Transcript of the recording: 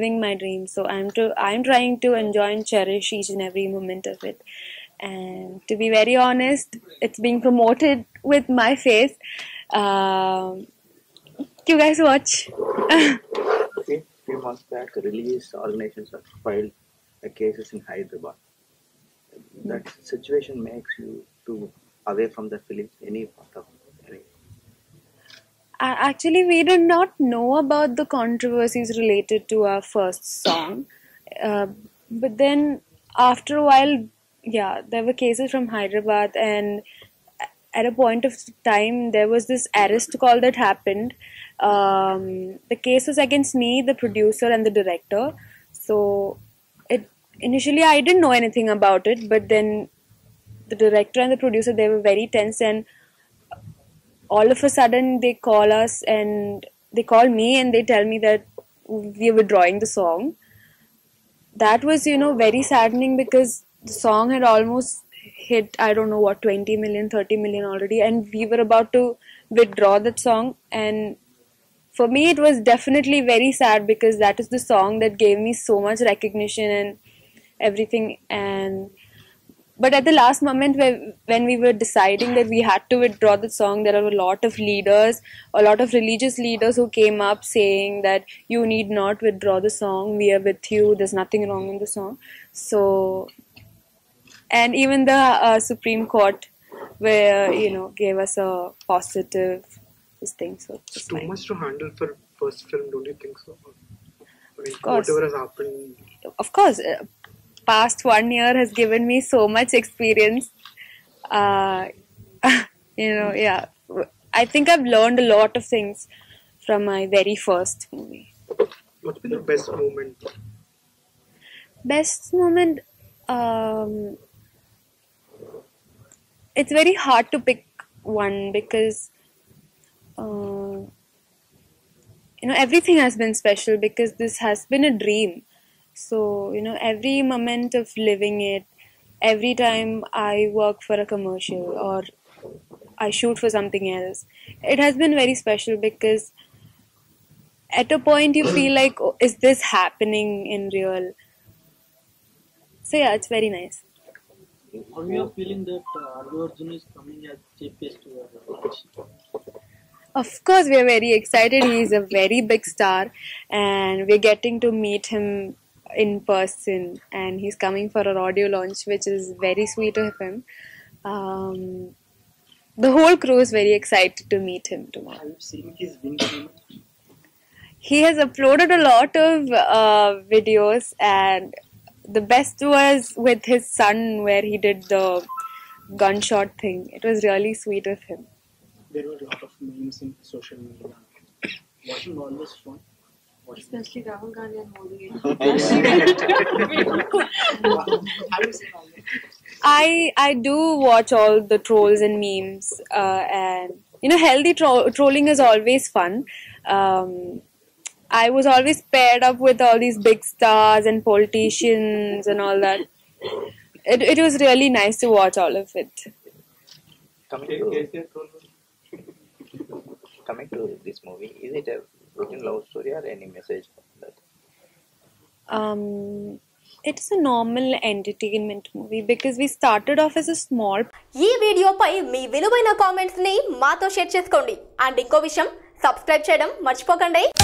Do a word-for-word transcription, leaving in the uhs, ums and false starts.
living my dream. So I'm to I'm trying to enjoy and cherish each and every moment of it. And to be very honest, it's being promoted with my face. Um, you guys watch? Okay, few months back, religious organizations have filed uh, cases in Hyderabad. That situation makes you to away from the film. Any part of any. Uh, Actually, we did not know about the controversies related to our first song. Uh, but then, after a while, yeah, there were cases from Hyderabad, and at a point of time, there was this arrest call that happened. Um, the case was against me, the producer, and the director. So, it initially I didn't know anything about it, but then the director and the producer, they were very tense, and all of a sudden they call us and they call me and they tell me that we are withdrawing the song. That was, you know, very saddening because the song had almost hit, I don't know what, twenty million, thirty million already, and we were about to withdraw that song. And for me, it was definitely very sad because that is the song that gave me so much recognition and everything. And but at the last moment, where, when we were deciding that we had to withdraw the song, there were a lot of leaders, a lot of religious leaders who came up saying that you need not withdraw the song, we are with you, there's nothing wrong in the song. So, and even the uh, Supreme Court, where, you know, gave us a positive this thing. So It's it's too fine. much to handle for first film, don't you think so? I mean, Of course. whatever has happened. Of course, uh, past one year has given me so much experience. Uh, you know, yeah. I think I've learned a lot of things from my very first movie. What's been the best moment? Best moment, um, it's very hard to pick one because, uh, you know, everything has been special because this has been a dream. So, you know, every moment of living it, every time I work for a commercial or I shoot for something else, it has been very special because at a point you feel like, oh, is this happening in real? So, yeah, it's very nice. How you are feeling that uh, Allu Arjun is coming as chief guest to your launch? Of course, we are very excited. He is a very big star, and we're getting to meet him in person. And he's coming for our audio launch, which is very sweet of him. Um, the whole crew is very excited to meet him tomorrow. Have you seen his wings moment? He has uploaded a lot of uh, videos, and the best was with his son, where he did the gunshot thing. It was really sweet of him. There were a lot of memes in social media. Watching all this fun. Watching Especially Rahul Gandhi and Modi. Have you seen all this? I I do watch all the trolls and memes, uh, and you know, healthy tro- trolling is always fun. Um, I was always paired up with all these big stars and politicians and all that. It it was really nice to watch all of it. Coming to, coming to this movie, is it a routine love story or any message that? Um, it's a normal entertainment movie because we started off as a small. ఈ వీడియోపై మీ విలువైన comments ని మాతో share చేసుకోండి and ఇంకో విషయం subscribe చేయడం మర్చిపోకండి.